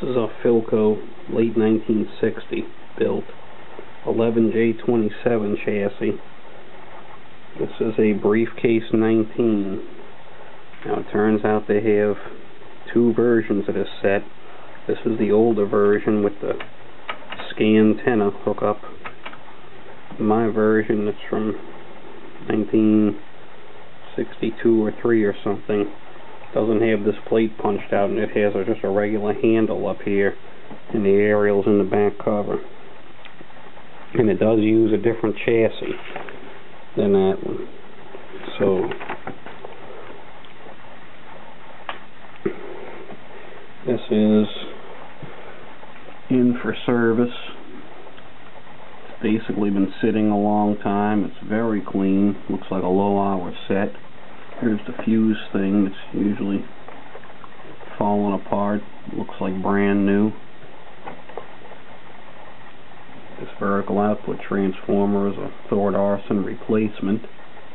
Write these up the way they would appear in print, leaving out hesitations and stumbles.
is a Philco late 1960 built 11J27 chassis. This is a Briefcase 19. Now it turns out they have two versions of this set. This is the older version with the Scantenna hookup. My version that's from 1962 or 3 or something doesn't have this plate punched out, and it has just a regular handle up here, and the aerial's in the back cover. And it does use a different chassis than that one. So this is in for service. It's basically been sitting a long time. It's very clean. Looks like a low hour set. Here's the fuse thing that's usually falling apart. Looks like brand new. This vertical output transformer is a Thordarson replacement.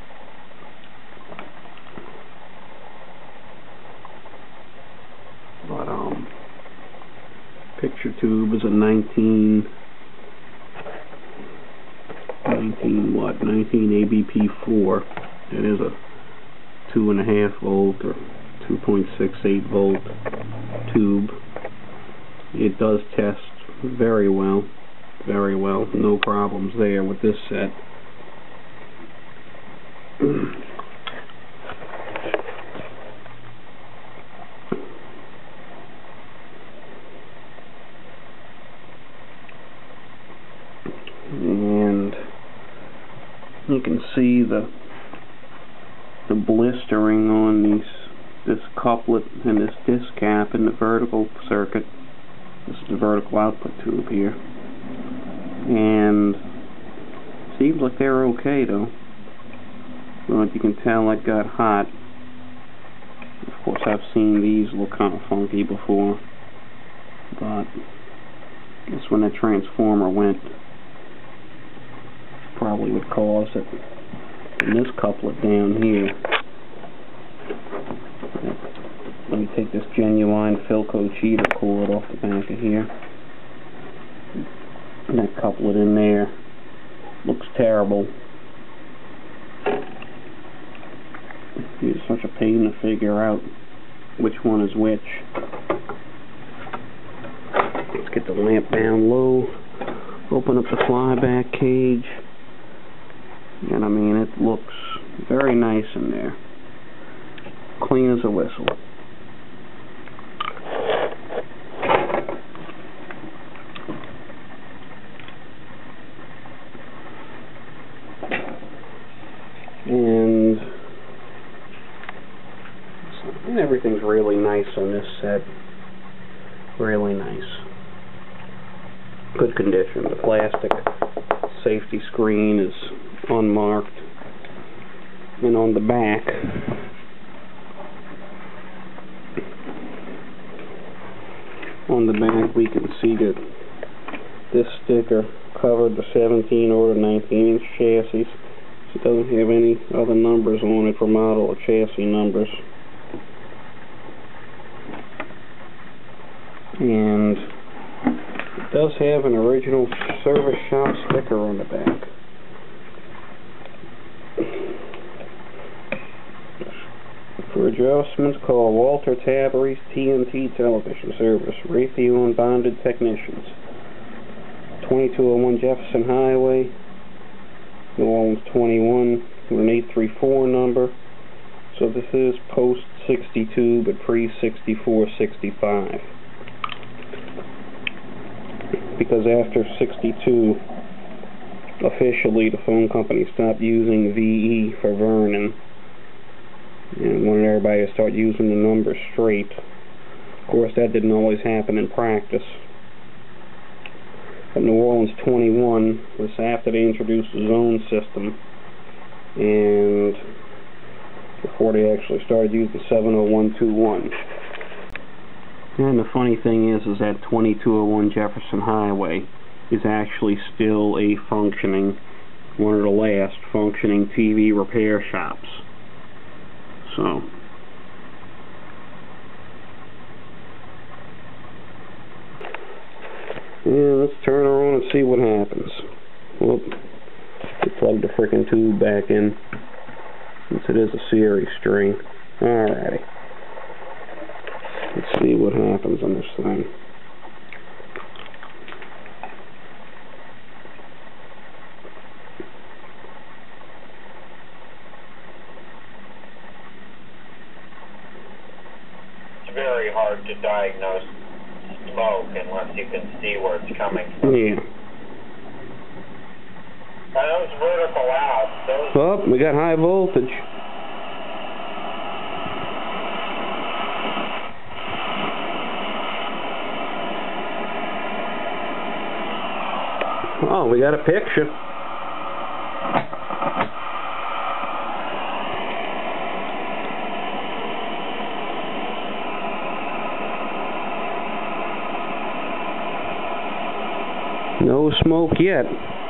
But picture tube is a 19 ABP4. It is a 2.5 volt or 2.68 volt tube. It does test very well. Very well. No problems there with this set. And you can see the blistering on this couplet and this disc cap in the vertical circuit. This is the vertical output tube here. And seems like they're okay though. But you can tell it got hot. Of course I've seen these look kind of funky before, but that's when the transformer went. Probably would cause it. And this couplet down here, let me take this genuine Philco cheater cord off the back of here. And that couplet in there looks terrible. It's such a pain to figure out which one is which. Let's get the lamp down low, open up the flyback cage, and I mean it looks very nice in there. Clean as a whistle. And everything's really nice on this set. Really nice. Good condition. The plastic safety screen is unmarked. And on the back, we can see that this sticker covered the 17 or the 19-inch chassis. It doesn't have any other numbers on it for model or chassis numbers. And it does have an original service shop sticker on the back. For adjustments, call Walter Tabary's TNT Television Service, Raytheon Bonded Technicians, 2201 Jefferson Highway, New Orleans 21, with an 834 number. So this is post 62 but pre 64-65. Because after 62, officially the phone company stopped using VE for Vernon and wanted everybody to start using the numbers straight. Of course, that didn't always happen in practice. But New Orleans 21 was after they introduced the zone system, and before they actually started using 70121. And the funny thing is that 2201 Jefferson Highway is actually still a functioning, one of the last functioning TV repair shops. So And let's turn her on and see what happens. Well, we plugged the frickin' tube back in, since it is a series string. Alrighty. Let's see what happens on this thing. It's very hard to diagnose smoke unless you can see where it's coming from. Yeah. Now those vertical out, Oh, we got high voltage. Oh, we got a picture. No smoke yet.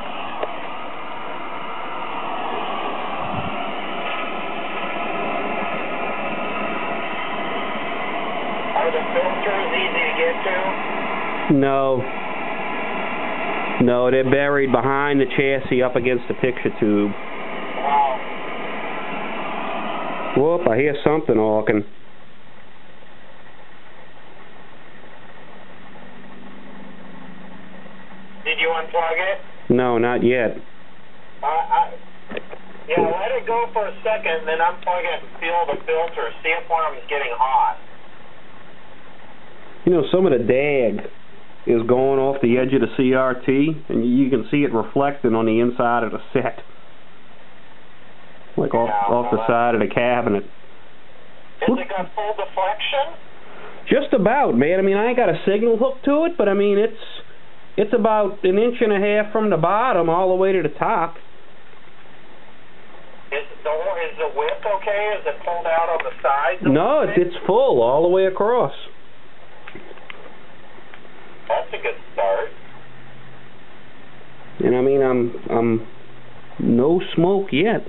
Are the filters easy to get to? No. No, they're buried behind the chassis up against the picture tube. Wow. Whoop, I hear something hawking. Did you unplug it? No, not yet. Yeah, let it go for a second, then unplug it and feel the filter. See if one of them's getting hot. You know, some of the dag is going off the edge of the CRT, and you can see it reflecting on the inside of the set. Like off the side of the cabinet. Has it got full deflection? Just about, man. I mean, I ain't got a signal hooked to it, but I mean, it's about 1.5 inches from the bottom all the way to the top. Is the width okay? Is it pulled out on the sides? No, it's full all the way across. That's a good start. And I mean, I'm no smoke yet.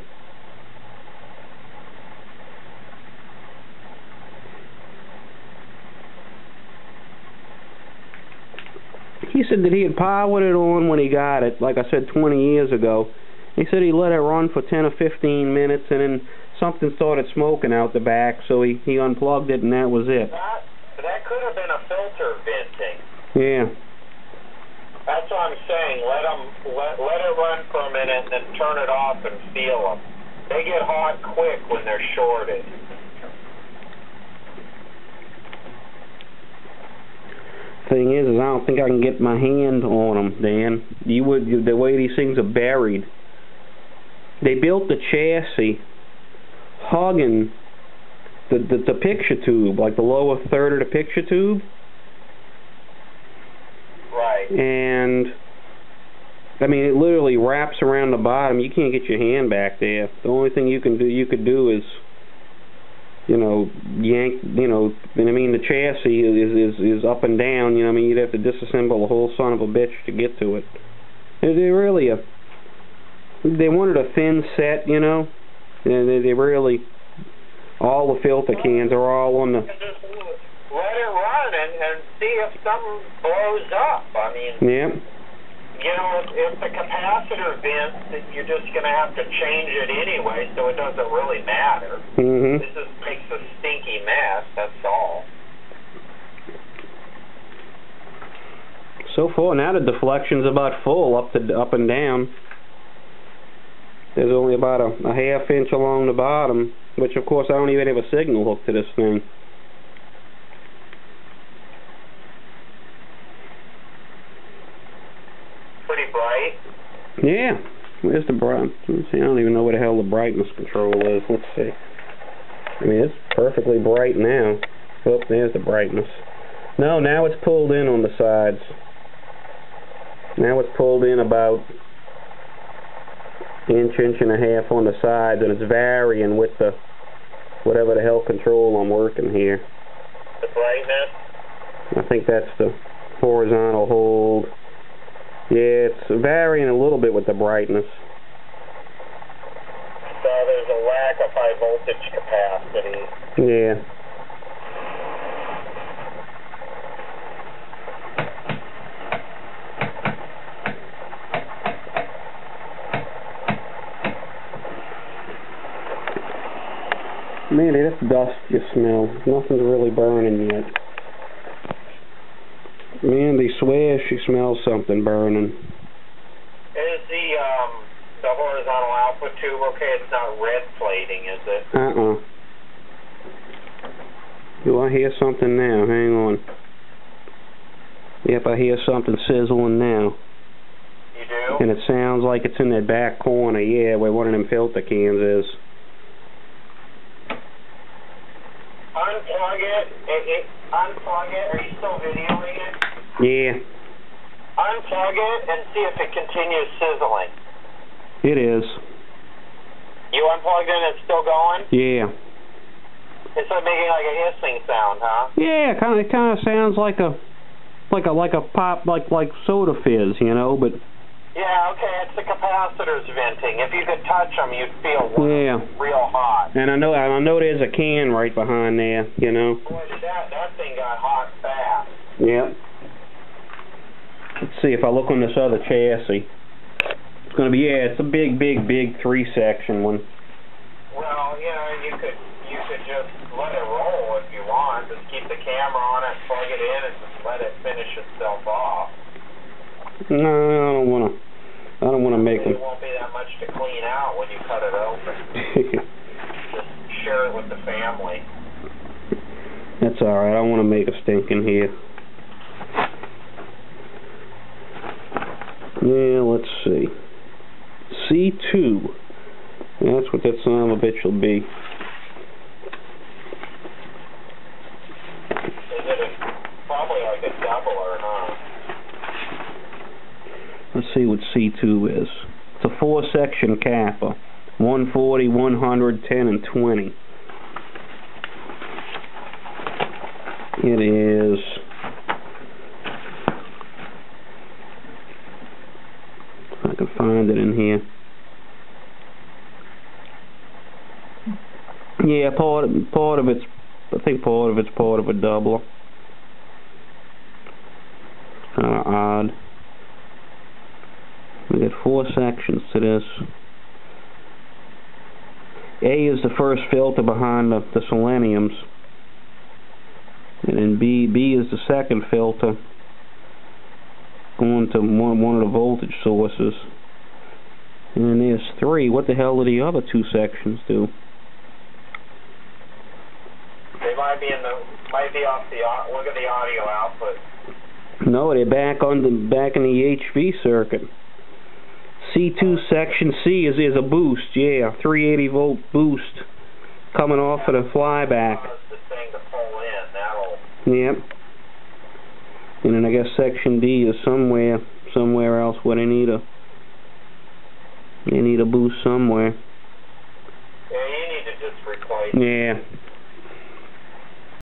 He said that he had powered it on when he got it, like I said, 20 years ago. He said he let it run for 10 or 15 minutes, and then something started smoking out the back, so he unplugged it, and that was it. That could have been a filter venting. Yeah. That's what I'm saying. Let it run for a minute, and then turn it off and feel them. They get hot quick when they're shorted. Thing is I don't think I can get my hand on them, Dan. The way these things are buried. They built the chassis hugging the picture tube, like the lower third of the picture tube. Right. And I mean, it literally wraps around the bottom. You can't get your hand back there. The only thing you could do is, you know, yank, you know, and I mean, the chassis is up and down, you know, I mean, you'd have to disassemble the whole son of a bitch to get to it. They're really they wanted a thin set, you know, and they really, all the filter cans are all on the... Just let it run and see if something blows up. I mean... Yeah. You know, if the capacitor vents, you're just going to have to change it anyway, so it doesn't really matter. Mm-hmm. This just makes a stinky mess, that's all. So far, now the deflection's about full, up and down. There's only about a 1/2 inch along the bottom, which of course I don't even have a signal hooked to this thing. Pretty bright. Yeah. Where's the bright? Let's see, I don't even know where the hell the brightness control is. Let's see. I mean, it's perfectly bright now. Oh, there's the brightness. No, now it's pulled in on the sides. Now it's pulled in about 1.5 inches on the sides, and it's varying with the whatever the hell control I'm working here. The brightness? I think that's the horizontal hold. Yeah, it's varying a little bit with the brightness. So there's a lack of high voltage capacity. Yeah. Man, that's dust you smell. Nothing's really burning yet. Mandy swears she smells something burning. Is the horizontal output tube okay? It's not red plating, is it? Do I hear something now? Hang on. Yep, I hear something sizzling now. You do? And it sounds like it's in that back corner, yeah, where one of them filter cans is. Unplug it. Unplug it. Are you still videoing it? Yeah. Unplug it and see if it continues sizzling. It is. You unplugged it and it's still going? Yeah. It's making like a hissing sound, huh? Yeah, it kind of sounds like a pop, like soda fizz, you know, but. Yeah, okay, it's the capacitors venting. If you could touch them, you'd feel real hot. And I know there's a can right behind there, you know. Boy, that thing got hot fast. Yep. Let's see if I look on this other chassis. It's going to be, it's a big 3-section one. Well, you know, you could just let it roll if you want. Just keep the camera on it, plug it in, and just let it finish itself off. No, I don't want to make them. It won't be that much to clean out when you cut it open. Just share it with the family. That's alright, I don't want to make a stink in here. Yeah, let's see. C2. That's what that son of a bitch will be. Is it probably like a doubler, huh? Let's see what C2 is. It's a 4-section Kappa. 140, 100, 10, and 20. It is... if I can find it in here. Yeah, part of it's... I think part of it's part of a doubler. Kind of odd. We got 4 sections to this. A is the first filter behind the seleniums. And then B is the second filter going to one of the voltage sources. And then there's 3. What the hell do the other 2 sections do? They might be off the look at the audio output. No, they're back in the HV circuit. C2 section C is a boost, yeah, 380 volt boost coming off of the flyback. The thing to pull in, that'll. Yep. And then I guess section D is somewhere else where they need a boost somewhere. Yeah, you need to just replace. Yeah.